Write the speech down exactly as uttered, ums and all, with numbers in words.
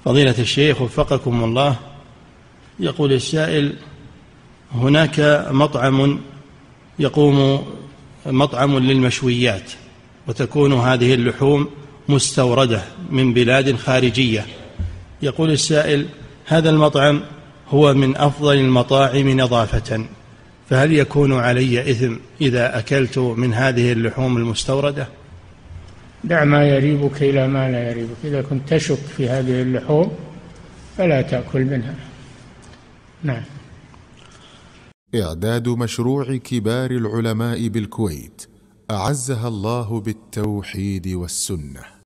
فضيلة الشيخ وفقكم الله، يقول السائل: هناك مطعم يقوم مطعم للمشويات، وتكون هذه اللحوم مستوردة من بلاد خارجية. يقول السائل: هذا المطعم هو من أفضل المطاعم نظافة، فهل يكون علي إثم إذا أكلت من هذه اللحوم المستوردة؟ دع ما يريبك إلى ما لا يريبك. إذا كنت تشك في هذه اللحوم فلا تأكل منها. نعم. إعداد مشروع كبار العلماء بالكويت أعزها الله بالتوحيد والسنة.